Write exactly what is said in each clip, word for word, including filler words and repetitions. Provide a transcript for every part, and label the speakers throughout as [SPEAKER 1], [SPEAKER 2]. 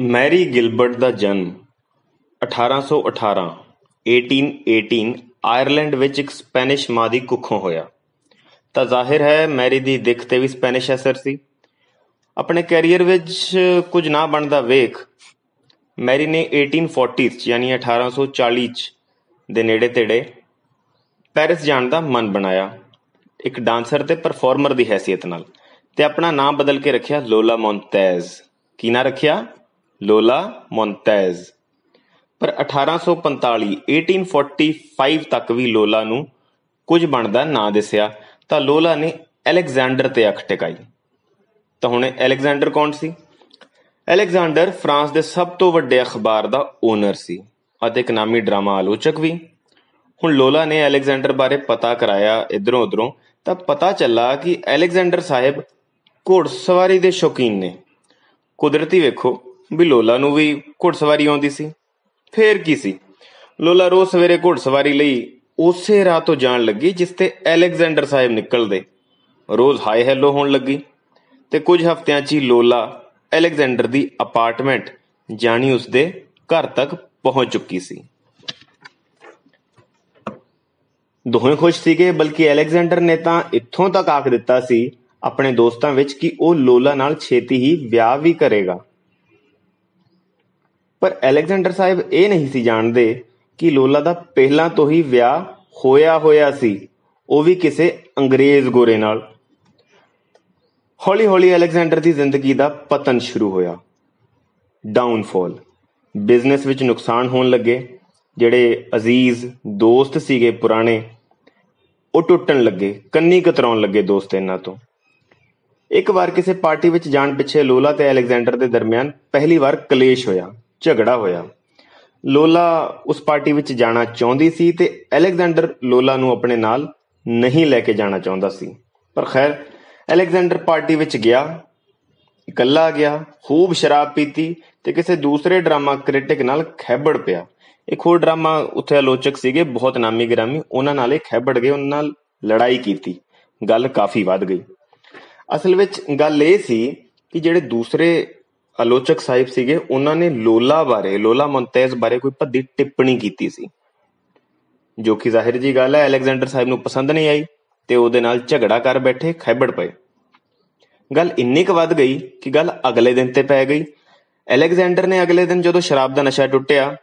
[SPEAKER 1] Mary ਗਿਲਬਰਟ ਦਾ ਜਨਮ ਅਠਾਰਾਂ ਸੌ ਅਠਾਰਾਂ eighteen eighteen ਆਇਰਲੈਂਡ ਵਿੱਚ ਇੱਕ ਸਪੈਨਿਸ਼ ਮਾਂ ਦੀ ਕੁੱਖੋਂ ਹੋਇਆ। ਤਾਂ ਜ਼ਾਹਿਰ ਹੈ ਮੈਰੀ ਦੀ ਦਿੱਖ 'ਤੇ ਵੀ ਸਪੈਨਿਸ਼ ਅਸਰ ਸੀ। ਆਪਣੇ ਕੈਰੀਅਰ ਵਿੱਚ ਕੁਝ ਨਾ ਬਣਦਾ ਵੇਖ ਮੈਰੀ ਨੇ eighteen forties 'ਚ ਯਾਨੀ ਅਠਾਰਾਂ ਸੌ ਚਾਲੀ 'ਚ ਦੇ ਨੇੜੇ ਤੇੜੇ ਪੈਰਿਸ ਜਾਣ ਦਾ ਮਨ ਬਣਾਇਆ, ਇੱਕ ਡਾਂਸਰ ਅਤੇ ਪਰਫੋਰਮਰ ਦੀ ਹੈਸੀਅਤ ਨਾਲ, ਅਤੇ ਆਪਣਾ ਨਾਂ ਬਦਲ ਕੇ ਰੱਖਿਆ ਲੋਲਾ ਮੋਂਤੇਜ਼। ਕੀ ਨਾਂ ਰੱਖਿਆ? ਲੋਲਾ ਮੋਂਤੇਜ਼। ਪਰ ਅਠਾਰਾਂ ਸੌ ਪੰਤਾਲੀ eighteen forty-five ਤੱਕ ਵੀ ਲੋਲਾ ਨੂੰ ਕੁਝ ਬਣਦਾ ਨਾ ਦਿਸਿਆ ਤਾਂ ਲੋਲਾ ਨੇ ਅਲੈਗਜ਼ੈਂਡਰ 'ਤੇ ਅੱਖ ਟਿਕਾਈ। ਤਾਂ ਹੁਣ ਅਲੈਗਜ਼ੈਂਡਰ ਕੌਣ ਸੀ? ਅਲੈਗਜ਼ੈਂਡਰ ਫਰਾਂਸ ਦੇ ਸਭ ਤੋਂ ਵੱਡੇ ਅਖਬਾਰ ਦਾ ਓਨਰ ਸੀ ਅਤੇ ਇੱਕ ਨਾਮੀ ਡਰਾਮਾ ਆਲੋਚਕ ਵੀ। ਹੁਣ ਲੋਲਾ ਨੇ ਅਲੈਗਜ਼ੈਂਡਰ ਬਾਰੇ ਪਤਾ ਕਰਾਇਆ ਇੱਧਰੋਂ ਉੱਧਰੋਂ ਤਾਂ ਪਤਾ ਚੱਲਾ ਕਿ ਅਲੈਗਜ਼ੈਂਡਰ ਸਾਹਿਬ ਘੋੜਸਵਾਰੀ ਦੇ ਸ਼ੌਕੀਨ ਨੇ। ਕੁਦਰਤੀ ਵੇਖੋ ਵੀ ਲੋਲਾ ਨੂੰ ਵੀ ਘੋੜਸਵਾਰੀ ਆਉਂਦੀ ਸੀ। ਫੇਰ ਕੀ ਸੀ, ਲੋਲਾ ਰੋਜ਼ ਸਵੇਰੇ ਘੋੜਸਵਾਰੀ ਲਈ ਉਸੇ ਰਾਹ ਤੋਂ ਜਾਣ ਲੱਗੀ ਜਿਸ 'ਤੇ ਅਲੈਗਜ਼ੈਂਡਰ ਸਾਹਿਬ ਨਿਕਲਦੇ। ਰੋਜ਼ ਹਾਏ ਹੈਲੋ ਹੋਣ ਲੱਗੀ ਅਤੇ ਕੁਝ ਹਫ਼ਤਿਆਂ 'ਚ ਹੀ ਲੋਲਾ ਅਲੈਗਜ਼ੈਂਡਰ ਦੀ ਅਪਾਰਟਮੈਂਟ ਜਾਣੀ ਉਸਦੇ ਘਰ ਤੱਕ ਪਹੁੰਚ ਚੁੱਕੀ ਸੀ। ਦੋਵੇਂ ਖੁਸ਼ ਸੀਗੇ, ਬਲਕਿ ਅਲੈਗਜ਼ੈਂਡਰ ਨੇ ਤਾਂ ਇੱਥੋਂ ਤੱਕ ਆਖ ਦਿੱਤਾ ਸੀ ਆਪਣੇ ਦੋਸਤਾਂ ਵਿੱਚ ਕਿ ਉਹ ਲੋਲਾ ਨਾਲ ਛੇਤੀ ਹੀ ਵਿਆਹ ਵੀ ਕਰੇਗਾ। ਪਰ ਅਲੈਗਜ਼ੈਂਡਰ ਸਾਹਿਬ ਇਹ ਨਹੀਂ ਸੀ ਜਾਣਦੇ ਕਿ ਲੋਲਾ ਦਾ ਪਹਿਲਾਂ ਤੋਂ ਹੀ ਵਿਆਹ ਹੋਇਆ ਹੋਇਆ ਸੀ, ਉਹ ਵੀ ਕਿਸੇ ਅੰਗਰੇਜ਼ ਗੋਰੇ ਨਾਲ। ਹੌਲੀ ਹੌਲੀ ਅਲੈਗਜ਼ੈਂਡਰ ਦੀ ਜ਼ਿੰਦਗੀ ਦਾ ਪਤਨ ਸ਼ੁਰੂ ਹੋਇਆ, ਡਾਊਨਫਾਲ। ਬਿਜ਼ਨਸ ਵਿੱਚ ਨੁਕਸਾਨ ਹੋਣ ਲੱਗੇ। ਜਿਹੜੇ ਅਜ਼ੀਜ਼ ਦੋਸਤ ਸੀਗੇ ਪੁਰਾਣੇ, ਉਹ ਟੁੱਟਣ ਲੱਗੇ, ਕੰਨੀ ਕਤਰਾਉਣ ਲੱਗੇ ਦੋਸਤ ਇਹਨਾਂ ਤੋਂ। ਇੱਕ ਵਾਰ ਕਿਸੇ ਪਾਰਟੀ ਵਿੱਚ ਜਾਣ ਪਿੱਛੇ ਲੋਲਾ ਤੇ ਅਲੈਗਜ਼ੈਂਡਰ ਦੇ ਦਰਮਿਆਨ ਪਹਿਲੀ ਵਾਰ ਕਲੇਸ਼ ਹੋਇਆ, ਝਗੜਾ ਹੋਇਆ। ਲੋਲਾ ਉਸ ਪਾਰਟੀ ਵਿੱਚ ਜਾਣਾ ਚਾਹੁੰਦੀ ਸੀ ਤੇ ਅਲੈਗਜ਼ੈਂਡਰ ਲੋਲਾ ਨੂੰ ਆਪਣੇ ਨਾਲ ਨਹੀਂ ਲੈ ਕੇ ਜਾਣਾ ਚਾਹੁੰਦਾ ਸੀ। ਪਰ ਖੈਰ ਅਲੈਗਜ਼ੈਂਡਰ ਪਾਰਟੀ ਵਿੱਚ ਗਿਆ, ਇਕੱਲਾ ਗਿਆ, ਖੂਬ ਸ਼ਰਾਬ ਪੀਤੀ ਤੇ ਕਿਸੇ ਦੂਸਰੇ ਡਰਾਮਾ ਕ੍ਰਿਟਿਕ ਨਾਲ ਖੈਬੜ ਪਿਆ। ਇੱਕ ਹੋਰ ਡਰਾਮਾ ਉੱਥੇ ਆਲੋਚਕ ਸੀਗੇ ਬਹੁਤ ਨਾਮੀ ਗ੍ਰਾਮੀ, ਉਹਨਾਂ ਨਾਲ ਇਹ ਖੈਬੜ ਗਏ, ਉਹਨਾਂ ਨਾਲ ਲੜਾਈ ਕੀਤੀ। ਗੱਲ ਕਾਫੀ ਵੱਧ ਗਈ। ਅਸਲ ਵਿੱਚ ਗੱਲ ਇਹ ਸੀ ਕਿ ਜਿਹੜੇ ਦੂਸਰੇ ਆਲੋਚਕ ਸਾਹਿਬ ਸੀਗੇ ਉਹਨਾਂ ਨੇ ਲੋਲਾ ਬਾਰੇ, ਲੋਲਾ ਮੋਂਤੇਜ਼ ਬਾਰੇ ਕੋਈ ਭੱਦੀ ਟਿੱਪਣੀ ਕੀਤੀ ਸੀ, ਜੋ ਕਿ ਜ਼ਾਹਿਰ ਜੀ ਗੱਲ ਹੈ ਅਲੈਗਜ਼ੈਂਡਰ ਸਾਹਿਬ ਨੂੰ ਪਸੰਦ ਨਹੀਂ ਆਈ ਤੇ ਉਹਦੇ ਨਾਲ ਝਗੜਾ ਕਰ ਬੈਠੇ, ਖੈਬੜ ਪਏ। ਗੱਲ ਇੰਨੀ ਕੁ ਵੱਧ ਗਈ ਕਿ ਗੱਲ ਅਗਲੇ ਦਿਨ ਤੇ ਪੈ ਗਈ। ਅਲੈਗਜ਼ੈਂਡਰ ਨੇ ਅਗਲੇ ਦਿਨ ਜਦੋਂ ਸ਼ਰਾਬ ਦਾ ਨਸ਼ਾ ਟੁੱਟਿਆ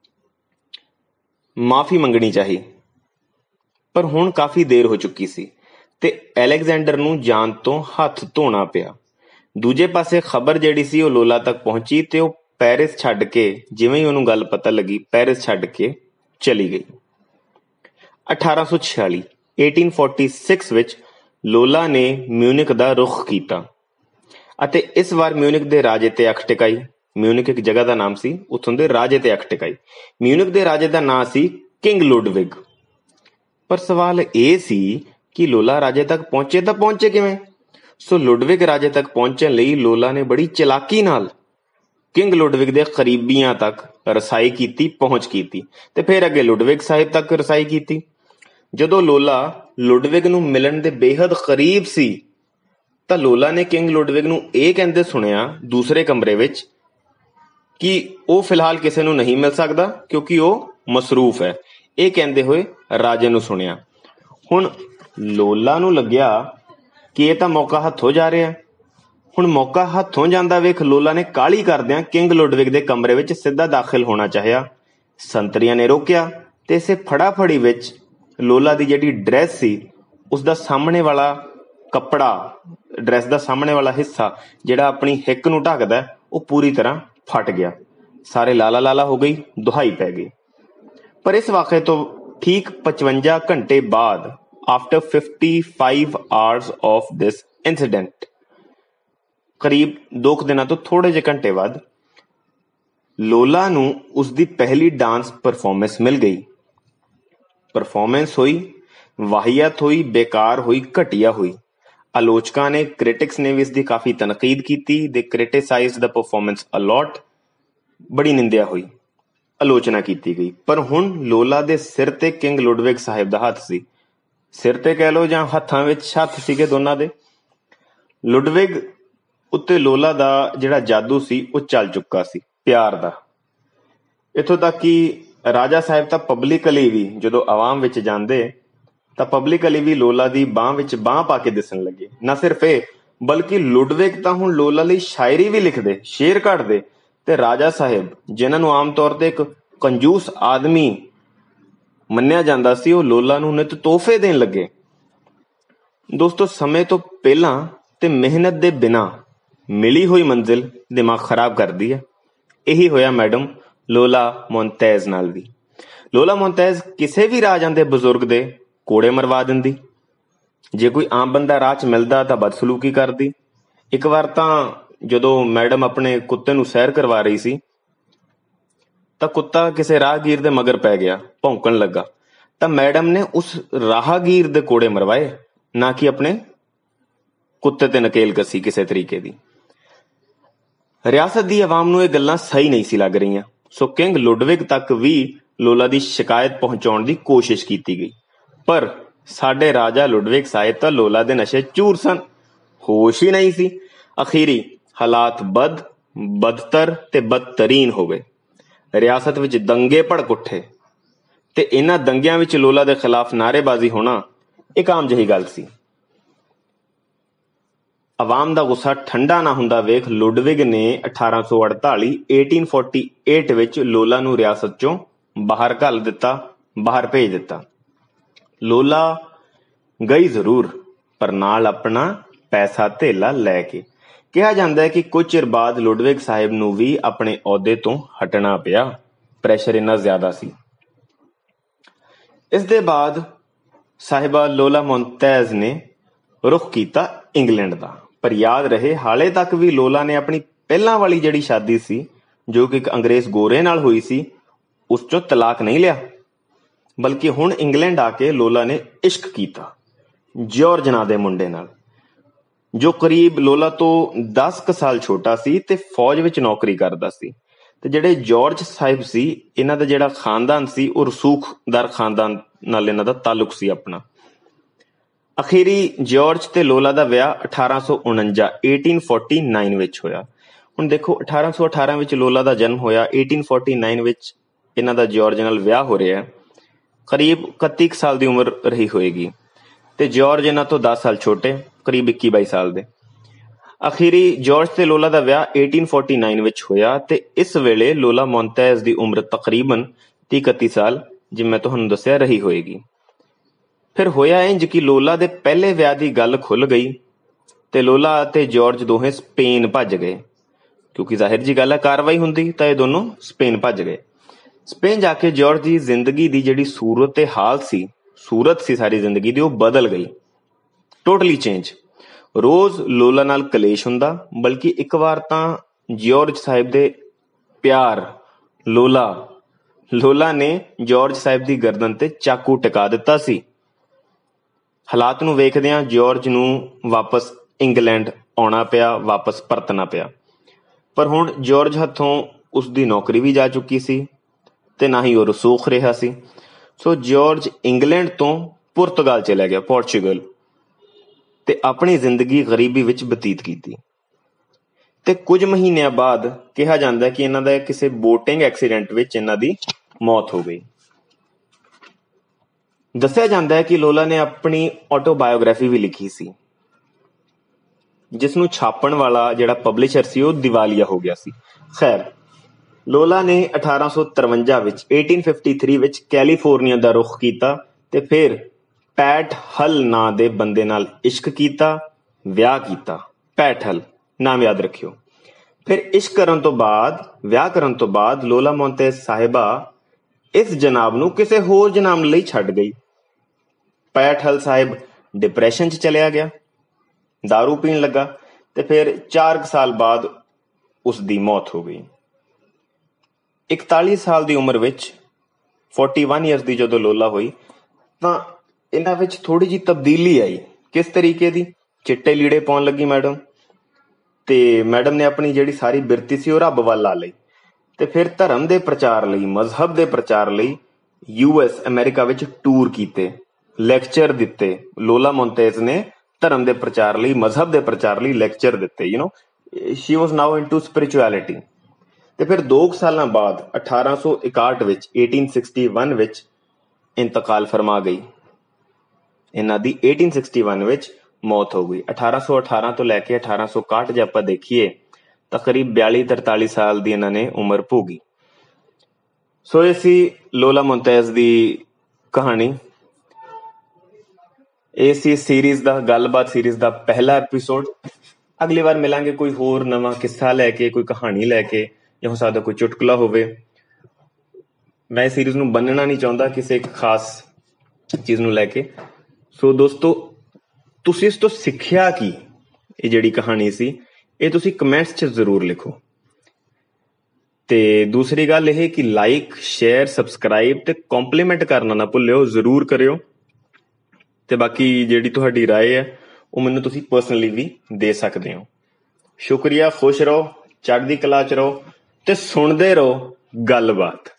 [SPEAKER 1] ਮਾਫੀ ਮੰਗਣੀ ਚਾਹੀ, ਪਰ ਹੁਣ ਕਾਫੀ ਦੇਰ ਹੋ ਚੁੱਕੀ ਸੀ ਤੇ ਅਲੈਗਜ਼ੈਂਡਰ ਨੂੰ ਜਾਨ ਤੋਂ ਹੱਥ ਧੋਣਾ ਪਿਆ। ਦੂਜੇ ਪਾਸੇ ਖਬਰ ਜਿਹੜੀ ਸੀ ਉਹ ਲੋਲਾ ਤੱਕ ਪਹੁੰਚੀ ਤੇ ਉਹ ਪੈਰਿਸ ਛੱਡ ਕੇ, ਜਿਵੇਂ ਹੀ ਉਹਨੂੰ ਗੱਲ ਪਤਾ ਲੱਗੀ, ਪੈਰਿਸ ਛੱਡ ਕੇ ਚਲੀ ਗਈ। ਅਠਾਰਾਂ ਸੌ ਛਿਆਲੀ eighteen forty-six ਵਿੱਚ ਲੋਲਾ ਨੇ ਮਿਊਨਿਕ ਦਾ ਰੁਖ ਕੀਤਾ ਅਤੇ ਇਸ ਵਾਰ ਮਿਊਨਿਕ ਦੇ ਰਾਜੇ ਤੇ ਅੱਖ ਟਿਕਾਈ। ਮਿਊਨਿਕ ਇੱਕ ਜਗ੍ਹਾ ਦਾ ਨਾਮ ਸੀ, ਉੱਥੋਂ ਦੇ ਰਾਜੇ ਤੇ ਅੱਖ ਟਿਕਾਈ। ਮਿਊਨਿਕ ਦੇ ਰਾਜੇ ਦਾ ਨਾਂ ਸੀ ਕਿੰਗ ਲੁਡਵਿਗ। ਪਰ ਸਵਾਲ ਇਹ ਸੀ ਕਿ ਲੋਲਾ ਰਾਜੇ ਤੱਕ ਪਹੁੰਚੇ ਤਾਂ ਪਹੁੰਚੇ ਕਿਵੇਂ? ਸੋ ਲੁਡਵਿਗ ਰਾਜੇ ਤੱਕ ਪਹੁੰਚਣ ਲਈ ਲੋਲਾ ਨੇ ਬੜੀ ਚਲਾਕੀ ਨਾਲ ਕਿੰਗ ਲੁਡਵਿਗ ਦੇ ਕਰੀਬੀਆਂ ਤੱਕ ਰਸਾਈ ਕੀਤੀ, ਪਹੁੰਚ ਕੀਤੀ ਤੇ ਫਿਰ ਅੱਗੇ ਲੁਡਵਿਗ ਸਾਹਿਬ ਤੱਕ ਰਸਾਈ ਕੀਤੀ। ਜਦੋਂ ਲੋਲਾ ਲੁਡਵਿਗ ਨੂੰ ਮਿਲਣ ਦੇ ਬੇਹੱਦ ਕਰੀਬ ਸੀ ਤਾਂ ਲੋਲਾ ਨੇ ਕਿੰਗ ਲੁਡਵਿਗ ਨੂੰ ਇਹ ਕਹਿੰਦੇ ਸੁਣਿਆ ਦੂਸਰੇ ਕਮਰੇ ਵਿੱਚ ਕਿ ਉਹ ਫਿਲਹਾਲ ਕਿਸੇ ਨੂੰ ਨਹੀਂ ਮਿਲ ਸਕਦਾ ਕਿਉਂਕਿ ਉਹ ਮਸਰੂਫ ਹੈ। ਇਹ ਕਹਿੰਦੇ ਹੋਏ ਰਾਜੇ ਨੂੰ ਸੁਣਿਆ। ਹੁਣ ਲੋਲਾ ਨੂੰ ਲੱਗਿਆ ਕਿ ਇਹ ਤਾਂ ਮੌਕਾ ਹੱਥੋਂ ਜਾ ਰਿਹਾ। ਹੁਣ ਮੌਕਾ ਹੱਥੋਂ ਜਾਂਦਾ ਵੇਖ ਲੋਲਾ ਨੇ ਕਾਹਲੀ ਕਰਦਿਆਂ ਕਿੰਗ ਲੁਡਵਿਗ ਦੇ ਕਮਰੇ ਵਿੱਚ ਸਿੱਧਾ ਦਾਖਲ ਹੋਣਾ ਚਾਹਿਆ। ਸੰਤਰੀਆਂ ਨੇ ਰੋਕਿਆ ਤੇ ਇਸੇ ਫੜਾਫੜੀ ਵਿੱਚ ਲੋਲਾ ਦੀ ਜਿਹੜੀ ਡਰੈਸ ਸੀ ਉਸਦਾ ਸਾਹਮਣੇ ਵਾਲਾ ਕੱਪੜਾ, ਡਰੈਸ ਦਾ ਸਾਹਮਣੇ ਵਾਲਾ ਹਿੱਸਾ ਜਿਹੜਾ ਆਪਣੀ ਹਿੱਕ ਨੂੰ ਢੱਕਦਾ, ਉਹ ਪੂਰੀ ਤਰ੍ਹਾਂ ਫਟ ਗਿਆ। ਸਾਰੇ ਲਾਲਾ ਲਾਲਾ ਹੋ ਗਈ, ਦੁਹਾਈ ਪੈ ਗਈ। ਪਰ ਇਸ ਵਾक़ੇ ਤੋਂ ਠੀਕ ਪਚਵੰਜਾ ਘੰਟੇ ਬਾਅਦ, after fifty-five hours of this incident, ਕਰੀਬ ਦੋ ਕੁ ਦਿਨਾਂ ਤੋਂ ਥੋੜ੍ਹੇ ਜਿਹੇ ਘੰਟੇ ਬਾਅਦ ਲੋਲਾ ਨੂੰ ਉਸਦੀ ਪਹਿਲੀ ਡਾਂਸ ਪਰਫੋਰਮੈਂਸ ਮਿਲ ਗਈ। ਪਰਫੋਰਮੈਂਸ ਹੋਈ, ਵਾਹੀਆਤ ਹੋਈ, ਬੇਕਾਰ ਹੋਈ, ਘਟੀਆ ਹੋਈ। ਆਲੋਚਕਾਂ ਨੇ, ਕ੍ਰਿਟਿਕਸ ਨੇ ਵੀ ਇਸਦੀ ਕਾਫੀ ਤਨਕੀਦ ਕੀਤੀ। ਦੇ ਕ੍ਰਿਟਿਸਾਈਜ਼ਡ ਦਾ ਪਰਫੋਰਮੈਂਸ ਅਲੋਟ। ਬੜੀ ਨਿੰਦਿਆ ਹੋਈ, ਆਲੋਚਨਾ ਕੀਤੀ ਗਈ। ਪਰ ਹੁਣ ਲੋਲਾ ਦੇ ਸਿਰ ਤੇ ਕਿੰਗ ਲੁਡਵਿਗ ਸਾਹਿਬ ਦਾ ਹੱਥ ਸੀ। ਸਿਰ ਤੇ ਕਹਿ ਲਓ ਜਾਂ ਹੱਥਾਂ ਵਿੱਚ ਹੱਥ ਸੀਗੇ ਦੋਨਾਂ ਦੇ। ਲੁਡਵਿਗ ਉੱਤੇ ਲੋਲਾ ਦਾ ਜਿਹੜਾ ਜਾਦੂ ਸੀ ਉਹ ਚੱਲ ਚੁੱਕਾ ਸੀ। ਪਿਆਰ ਦਾ। ਇੱਥੋਂ ਤੱਕ ਕਿ ਰਾਜਾ ਸਾਹਿਬ ਤਾਂ ਪਬਲਿਕਲੀ ਵੀ ਜਦੋਂ ਆਵਾਮ ਵਿੱਚ ਜਾਂਦੇ ਤਾਂ ਪਬਲਿਕਲੀ ਵੀ ਲੋਲਾ ਦੀ ਬਾਂਹ ਵਿੱਚ ਬਾਂਹ ਪਾ ਕੇ ਦਿਸਣ ਲੱਗੇ। ਨਾ ਸਿਰਫ ਇਹ ਬਲਕਿ ਲੁਡਵਿਗ ਤਾਂ ਹੁਣ ਲੋਲਾ ਲਈ ਸ਼ਾਇਰੀ ਵੀ ਲਿਖਦੇ, ਸ਼ੇਰ ਕੱਢਦੇ, ਤੇ ਰਾਜਾ ਸਾਹਿਬ ਜਿਨ੍ਹਾਂ ਨੂੰ ਆਮ ਤੌਰ ਤੇ ਇੱਕ ਕੰਜੂਸ ਆਦਮੀ ਮੰਨਿਆ ਜਾਂਦਾ ਸੀ, ਉਹ ਲੋਲਾ ਨੂੰ ਨਿੱਤ ਤੋਹਫੇ ਦੇਣ ਲੱਗੇ। ਦੋਸਤੋ, ਸਮੇਂ ਤੋਂ ਪਹਿਲਾਂ ਤੇ ਮਿਹਨਤ ਦੇ ਬਿਨਾਂ ਮਿਲੀ ਹੋਈ ਮੰਜ਼ਿਲ ਦਿਮਾਗ ਖਰਾਬ ਕਰਦੀ ਹੈ। ਇਹੀ ਹੋਇਆ ਮੈਡਮ ਲੋਲਾ ਮੋਂਤੇਜ਼ ਨਾਲ ਵੀ। ਲੋਲਾ ਮੋਂਤੇਜ਼ ਕਿਸੇ ਵੀ ਰਾਜਾਂ ਦੇ ਬਜ਼ੁਰਗ ਦੇ ਕੋੜੇ ਮਰਵਾ ਦਿੰਦੀ। ਜੇ ਕੋਈ ਆਮ ਬੰਦਾ ਰਾਹ 'ਚ ਮਿਲਦਾ ਤਾਂ ਬਦਸਲੂਕੀ ਕਰਦੀ। ਇੱਕ ਵਾਰ ਤਾਂ ਜਦੋਂ ਮੈਡਮ ਆਪਣੇ ਕੁੱਤੇ ਨੂੰ ਸੈਰ ਕਰਵਾ ਰਹੀ ਸੀ ਤਾਂ ਕੁੱਤਾ ਕਿਸੇ ਰਾਹਗੀਰ ਦੇ ਮਗਰ ਪੈ ਗਿਆ, ਭੌਂਕਣ ਲੱਗਾ, ਤਾਂ ਮੈਡਮ ਨੇ ਉਸ ਰਾਹਗੀਰ ਦੇ ਕੋੜੇ ਮਰਵਾਏ, ਨਾ ਕਿ ਆਪਣੇ ਕੁੱਤੇ ਤੇ ਨਕੇਲ ਕੱਸੀ ਕਿਸੇ ਤਰੀਕੇ ਦੀ। ਰਿਆਸਤ ਦੀ ਆਵਾਮ ਨੂੰ ਇਹ ਗੱਲਾਂ ਸਹੀ ਨਹੀਂ ਸੀ ਲੱਗ ਰਹੀਆਂ, ਸੋ ਕਿੰਗ ਲੁਡਵਿਗ ਤੱਕ ਵੀ ਲੋਲਾ ਦੀ ਸ਼ਿਕਾਇਤ ਪਹੁੰਚਾਉਣ ਦੀ ਕੋਸ਼ਿਸ਼ ਕੀਤੀ ਗਈ। ਪਰ ਸਾਡੇ ਰਾਜਾ ਲੁਡਵਿਗ ਸਾਹਿਬ ਤਾਂ ਲੋਲਾ ਦੇ ਨਸ਼ੇ ਚੂਰ ਸਨ, ਹੋਸ਼ ਹੀ ਨਹੀਂ ਸੀ। ਅਖੀਰੀ ਹਾਲਾਤ ਬਦ ਬਦਤਰ ਤੇ ਬਦਤਰੀਨ ਹੋ ਗਏ। ਰਿਆਸਤ ਵਿੱਚ ਦੰਗੇ ਭੜਕ ਉੱਠੇ ਤੇ ਇਹਨਾਂ ਦੰਗਿਆਂ ਵਿੱਚ ਲੋਲਾ ਦੇ ਖਿਲਾਫ ਨਾਅਰੇਬਾਜ਼ੀ ਹੋਣਾ ਇੱਕ ਆਮ ਜਿਹੀ ਗੱਲ ਸੀ। ਆਵਾਮ ਦਾ ਗੁੱਸਾ ਠੰਡਾ ਨਾ ਹੁੰਦਾ ਵੇਖ ਲੁਡਵਿਗ ਨੇ ਅਠਾਰਾਂ ਸੌ ਅੜਤਾਲੀ ਅਠਾਰਾਂ ਸੌ ਅੜਤਾਲੀ ਵਿੱਚ ਲੋਲਾ ਨੂੰ ਰਿਆਸਤ ਚੋਂ ਬਾਹਰ ਘੱਲ ਦਿੱਤਾ, ਬਾਹਰ ਭੇਜ ਦਿੱਤਾ। ਲੋਲਾ ਗਈ ਜ਼ਰੂਰ, ਪਰ ਨਾਲ ਆਪਣਾ ਪੈਸਾ ਧੇਲਾ ਲੈ ਕੇ। ਕਿਹਾ ਜਾਂਦਾ ਹੈ ਕਿ ਕੁਝ ਚਿਰ ਬਾਅਦ ਲੁਡਵਿਗ ਸਾਹਿਬ ਨੂੰ ਵੀ ਆਪਣੇ ਅਹੁਦੇ ਤੋਂ ਹਟਣਾ ਪਿਆ, ਪ੍ਰੈਸ਼ਰ ਇੰਨਾ ਜ਼ਿਆਦਾ ਸੀ। ਇਸ ਦੇ ਬਾਅਦ ਸਾਹਿਬਾ ਲੋਲਾ ਮੋਂਤੇਜ਼ ਨੇ ਰੁਖ ਕੀਤਾ ਇੰਗਲੈਂਡ ਦਾ। ਪਰ ਯਾਦ ਰਹੇ, ਹਾਲੇ ਤੱਕ ਵੀ ਲੋਲਾ ਨੇ ਆਪਣੀ ਪਹਿਲਾਂ ਵਾਲੀ ਜਿਹੜੀ ਸ਼ਾਦੀ ਸੀ, ਜੋ ਕਿ ਇੱਕ ਅੰਗਰੇਜ਼ ਗੋਰੇ ਨਾਲ ਹੋਈ ਸੀ, ਉਸ ਚੋਂ ਤਲਾਕ ਨਹੀਂ ਲਿਆ, ਬਲਕਿ ਹੁਣ ਇੰਗਲੈਂਡ ਆ ਕੇ ਲੋਲਾ ਨੇ ਇਸ਼ਕ ਕੀਤਾ ਜਾਰਜ ਨਾਂ ਦੇ ਮੁੰਡੇ ਨਾਲ, ਜੋ ਕਰੀਬ ਲੋਲਾ ਤੋਂ ਦਸ ਕੁ ਸਾਲ ਛੋਟਾ ਸੀ ਤੇ ਫੌਜ ਵਿੱਚ ਨੌਕਰੀ ਕਰਦਾ ਸੀ। ਤੇ ਜਿਹੜੇ ਜਾਰਜ ਸਾਹਿਬ ਸੀ, ਇਹਨਾਂ ਦਾ ਜਿਹੜਾ ਖਾਨਦਾਨ ਸੀ, ਉਹ ਰਸੂਖਦਾਰ ਖਾਨਦਾਨ ਨਾਲ ਇਹਨਾਂ ਦਾ ਤਾਲੁਕ ਸੀ ਆਪਣਾ। ਅਖੀਰੀ ਜਾਰਜ ਤੇ ਲੋਲਾ ਦਾ ਵਿਆਹ ਅਠਾਰਾਂ ਸੌ ਉਣੰਜਾ ਅਠਾਰਾਂ ਸੌ ਉਨਤਾਲੀ ਵਿੱਚ ਹੋਇਆ। ਹੁਣ ਦੇਖੋ, ਅਠਾਰਾਂ ਸੌ ਅਠਾਰਾਂ ਵਿੱਚ ਲੋਲਾ ਦਾ ਜਨਮ ਹੋਇਆ, ਅਠਾਰਾਂ ਸੌ ਉਨਤਾਲੀ ਵਿੱਚ ਇਹਨਾਂ ਦਾ ਜਾਰਜ ਨਾਲ ਵਿਆਹ ਹੋ ਰਿਹਾ। ਕਰੀਬ ਇਕੱਤੀ ਕੁ ਸਾਲ ਦੀ ਉਮਰ ਰਹੀ ਹੋਏਗੀ ਤੇ ਜਾਰਜ ਇਹਨਾਂ ਤੋਂ ਦਸ ਸਾਲ ਛੋਟੇ, ਕਰੀਬ ਇੱਕੀ ਬਾਈ ਸਾਲ ਦੇ। ਅਖੀਰੀ ਜਾਰਜ ਤੇ ਲੋਲਾ ਦਾ ਵਿਆਹ ਅਠਾਰਾਂ ਸੌ ਉਨਤਾਲੀ ਵਿੱਚ ਹੋਇਆ ਤੇ ਇਸ ਵੇਲੇ ਲੋਲਾ ਮੋਂਤੇਜ਼ ਦੀ ਉਮਰ ਤਕਰੀਬਨ ਤੀਹ ਇਕੱਤੀ ਸਾਲ, ਜਿਵੇਂ ਮੈਂ ਤੁਹਾਨੂੰ ਦੱਸਿਆ, ਰਹੀ ਹੋਏਗੀ। ਫਿਰ ਹੋਇਆ ਇੰਜ ਕਿ ਲੋਲਾ ਦੇ ਪਹਿਲੇ ਵਿਆਹ ਦੀ ਗੱਲ ਖੁੱਲ ਗਈ ਤੇ ਲੋਲਾ ਅਤੇ ਜਾਰਜ ਦੋਹੇ ਸਪੇਨ ਭੱਜ ਗਏ, ਕਿਉਂਕਿ ਜ਼ਾਹਿਰ ਜੀ ਗੱਲ ਹੈ, ਕਾਰਵਾਈ ਹੁੰਦੀ ਤਾਂ ਇਹ ਦੋਨੋਂ ਸਪੇਨ ਭੱਜ ਗਏ। ਸਪੇਨ ਜਾ ਕੇ ਜਾਰਜ ਦੀ ਜ਼ਿੰਦਗੀ ਦੀ ਜਿਹੜੀ ਸੂਰਤ ਤੇ ਹਾਲ ਸੀ, ਸੂਰਤ ਸੀ ਸਾਰੀ ਜ਼ਿੰਦਗੀ ਦੀ, ਉਹ ਬਦਲ ਗਈ, ਟੋਟਲੀ ਚੇਂਜ। ਰੋਜ਼ ਲੋਲਾ ਨਾਲ ਕਲੇਸ਼ ਹੁੰਦਾ, ਬਲਕਿ ਇੱਕ ਵਾਰ ਤਾਂ ਜਾਰਜ ਸਾਹਿਬ ਦੇ ਪਿਆਰ ਲੋਲਾ ਲੋਲਾ ਨੇ ਜਾਰਜ ਸਾਹਿਬ ਦੀ ਗਰਦਨ ਤੇ ਚਾਕੂ ਟਿਕਾ ਦਿੱਤਾ ਸੀ। ਹਾਲਾਤ ਨੂੰ ਵੇਖਦਿਆਂ ਜਾਰਜ ਨੂੰ ਵਾਪਸ ਇੰਗਲੈਂਡ ਆਉਣਾ ਪਿਆ, ਵਾਪਸ ਪਰਤਣਾ ਪਿਆ। ਪਰ ਹੁਣ ਜਾਰਜ ਹੱਥੋਂ ਉਸ ਦੀ ਨੌਕਰੀ ਵੀ ਜਾ ਚੁੱਕੀ ਸੀ ਤੇ ਨਾ ਹੀ ਉਹ ਰਸੂਖ ਰਿਹਾ ਸੀ। ਸੋ ਜਾਰਜ ਇੰਗਲੈਂਡ ਤੋਂ ਪੁਰਤਗਾਲ ਚਲਾ ਗਿਆ, ਪੋਰਚੁਗਲ, ਤੇ ਆਪਣੀ ਜ਼ਿੰਦਗੀ ਗਰੀਬੀ ਵਿੱਚ ਬਤੀਤ ਕੀਤੀ। ਤੇ ਕੁਝ ਮਹੀਨਿਆਂ ਬਾਅਦ ਕਿਹਾ ਜਾਂਦਾ ਕਿ ਇਹਨਾਂ ਦਾ ਕਿਸੇ ਬੋਟਿੰਗ ਐਕਸੀਡੈਂਟ ਵਿੱਚ ਇਹਨਾਂ ਦੀ ਮੌਤ ਹੋ ਗਈ। ਦੱਸਿਆ ਜਾਂਦਾ ਹੈ ਕਿ ਲੋਲਾ ਨੇ ਆਪਣੀ ਆਟੋਬਾਇਓਗ੍ਰਾਫੀ ਵੀ ਲਿਖੀ ਸੀ, ਜਿਸ ਨੂੰ ਛਾਪਣ ਵਾਲਾ ਜਿਹੜਾ ਪਬਲਿਸ਼ਰ ਸੀ ਉਹ ਦਿਵਾਲੀਆ ਹੋ ਗਿਆ ਸੀ। ਖੈਰ, ਲੋਲਾ ਨੇ ਅਠਾਰਾਂ ਸੌ ਤਰਵੰਜਾ ਵਿੱਚ ਅਠਾਰਾਂ ਸੌ ਤਿੰਨ ਵਿੱਚ ਕੈਲੀਫੋਰਨੀਆ ਦਾ ਰੁਖ ਕੀਤਾ ਤੇ ਫਿਰ ਪੈਟ ਹਲ ਨਾਂ ਦੇ ਬੰਦੇ ਨਾਲ ਇਸ਼ਕ ਕੀਤਾ, ਵਿਆਹ ਕੀਤਾ। ਪੈਟ ਹਲ ਨਾਮ ਯਾਦ ਰੱਖਿਓ। ਫਿਰ ਇਸ਼ਕ ਕਰਨ ਤੋਂ ਬਾਅਦ, ਵਿਆਹ ਕਰਨ ਤੋਂ ਬਾਅਦ ਲੋਲਾ ਮੋਂਤੇਜ਼ ਸਾਹਿਬਾ ਇਸ ਜਨਾਬ ਨੂੰ ਕਿਸੇ ਹੋਰ ਜਨਾਬ ਲਈ ਛੱਡ ਗਈ। ਪੈਟ ਹਲ ਸਾਹਿਬ ਡਿਪਰੈਸ਼ਨ 'ਚ ਚਲਿਆ ਗਿਆ, ਦਾਰੂ ਪੀਣ ਲੱਗਾ ਤੇ ਫਿਰ ਚਾਰ ਕੁ ਸਾਲ ਬਾਅਦ ਉਸ ਦੀ ਮੌਤ ਹੋ ਗਈ। ਇਕਤਾਲੀ ਸਾਲ ਦੀ ਉਮਰ ਵਿੱਚ, ਇਕਤਾਲੀ ਈਅਰਸ ਦੀ ਜਦੋਂ ਲੋਲਾ ਹੋਈ ਤਾਂ ਇਹਨਾਂ ਵਿੱਚ ਥੋੜੀ ਜਿਹੀ ਤਬਦੀਲੀ ਆਈ। ਕਿਸ ਤਰੀਕੇ ਦੀ? ਚਿੱਟੇ ਲੀੜੇ ਪਾਉਣ ਲੱਗੀ ਮੈਡਮ, ਤੇ ਮੈਡਮ ਨੇ ਆਪਣੀ ਜਿਹੜੀ ਸਾਰੀ ਬਿਰਤੀ ਸੀ ਉਹ ਰੱਬ ਵੱਲ ਲਾ ਲਈ ਤੇ ਫਿਰ ਧਰਮ ਦੇ ਪ੍ਰਚਾਰ ਲਈ, ਮਜ਼ਹਬ ਦੇ ਪ੍ਰਚਾਰ ਲਈ ਯੂ ਐਸ ਅਮਰੀਕਾ ਵਿੱਚ ਟੂਰ ਕੀਤੇ, ਲੈਕਚਰ ਦਿੱਤੇ। ਲੋਲਾ ਮੋਂਤੇਜ਼ ਨੇ ਧਰਮ ਦੇ ਪ੍ਰਚਾਰ ਲਈ, ਮਜ਼ਹਬ ਦੇ ਪ੍ਰਚਾਰ ਲਈ ਲੈਕਚਰ ਦਿੱਤੇ। You know she was now into spirituality. ਤੇ ਫਿਰ ਦੋ ਕੁ ਸਾਲਾਂ ਬਾਅਦ ਅਠਾਰਾਂ ਸੌ ਇਕਾਹਠ ਵਿੱਚ eighteen sixty-one ਵਿੱਚ ਇੰਤਕਾਲ ਫਰਮਾ ਗਈ। ਇਹਨਾਂ ਦੀ eighteen sixty-one ਵਿੱਚ ਮੌਤ ਹੋ ਗਈ। ਅਠਾਰਾਂ ਸੌ ਅਠਾਰਾਂ ਤੋਂ ਲੈ ਕੇ ਅਠਾਰਾਂ ਸੌ ਇਕਾਹਠ ਜੇ ਆਪਾਂ ਦੇਖੀਏ ਤਾਂ ਕਰੀਬ ਬਿਆਲੀ ਤਰਤਾਲੀ ਸਾਲ ਦੀ ਇਹਨਾਂ ਨੇ ਉਮਰ ਭੋਗੀ। ਸੋ ਇਹ ਸੀ ਲੋਲਾ ਮੁਮਤਾਜ਼ ਦੀ ਕਹਾਣੀ। ਇਹ ਸੀ ਸੀਰੀਜ਼ ਦਾ ਗੱਲਬਾਤ ਸੀਰੀਜ਼ ਦਾ ਪਹਿਲਾ ਐਪੀਸੋਡ। ਅਗਲੀ ਵਾਰ ਮਿਲਾਂਗੇ ਕੋਈ ਹੋਰ ਨਵਾਂ ਕਿੱਸਾ ਲੈ ਕੇ, ਕੋਈ ਕਹਾਣੀ ਲੈ ਕੇ, ਜਾਂ ਹੋ ਸਕਦਾ ਕੋਈ ਚੁਟਕਲਾ ਹੋਵੇ। ਮੈਂ ਇਸ ਸੀਰੀਜ਼ ਨੂੰ ਬੰਨਣਾ ਨਹੀਂ ਚਾਹੁੰਦਾ ਕਿਸੇ ਇੱਕ ਖਾਸ ਚੀਜ਼ ਨੂੰ ਲੈ ਕੇ। ਸੋ ਦੋਸਤੋ, ਤੁਸੀਂ ਇਸ ਤੋਂ ਸਿੱਖਿਆ ਕੀ? ਇਹ ਜਿਹੜੀ ਕਹਾਣੀ ਸੀ ਇਹ ਤੁਸੀਂ ਕਮੈਂਟਸ 'ਚ ਜ਼ਰੂਰ ਲਿਖੋ। ਤੇ ਦੂਸਰੀ ਗੱਲ ਇਹ ਕਿ ਲਾਈਕ, ਸ਼ੇਅਰ, ਸਬਸਕ੍ਰਾਈਬ ਤੇ ਕੰਪਲੀਮੈਂਟ ਕਰਨਾ ਨਾ ਭੁੱਲਿਓ, ਜ਼ਰੂਰ ਕਰਿਓ। ਤੇ ਬਾਕੀ ਜਿਹੜੀ ਤੁਹਾਡੀ ਰਾਏ ਹੈ ਉਹ ਮੈਨੂੰ ਤੁਸੀਂ ਪਰਸਨਲੀ ਵੀ ਦੇ ਸਕਦੇ ਹੋ। ਸ਼ੁਕਰੀਆ। ਖੁਸ਼ ਰਹੋ, ਚੜ੍ਹਦੀ ਕਲਾ 'ਚ ਰਹੋ ਤੇ ਸੁਣਦੇ ਰਹੋ ਗੱਲਬਾਤ।